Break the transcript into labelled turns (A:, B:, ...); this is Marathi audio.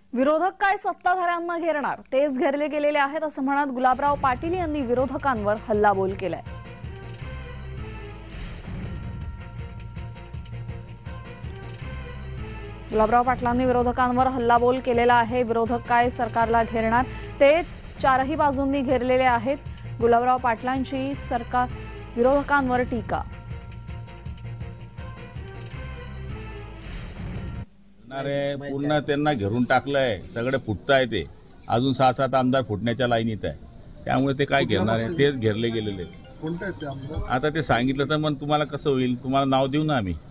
A: विरोधक काय सत्ताधाऱ्यांना घेरणार, तेच घेरले गेलेले आहेत असं म्हणत गुलाबराव पाटील यांनी विरोधकांवर हल्लाबोल केलाय। गुलाबराव पाटलांनी विरोधकांवर हल्लाबोल केलेला आहे। विरोधक काय सरकारला घेरणार, तेच चारही बाजूंनी घेरलेले आहेत। गुलाबराव पाटलांची सरकार विरोधकांवर टीका।
B: पूर्ण त्यांना घेरून टाकलंय, सगळे फुटताय ते अजून 6-7 आमदार फुटण्याच्या लाईनीत आहे। त्यामुळे ते काय घेरणार आहे, तेच घेरले गेलेले। आता ते सांगितलं तर मग तुम्हाला कसं होईल, तुम्हाला नाव देऊ ना आम्ही।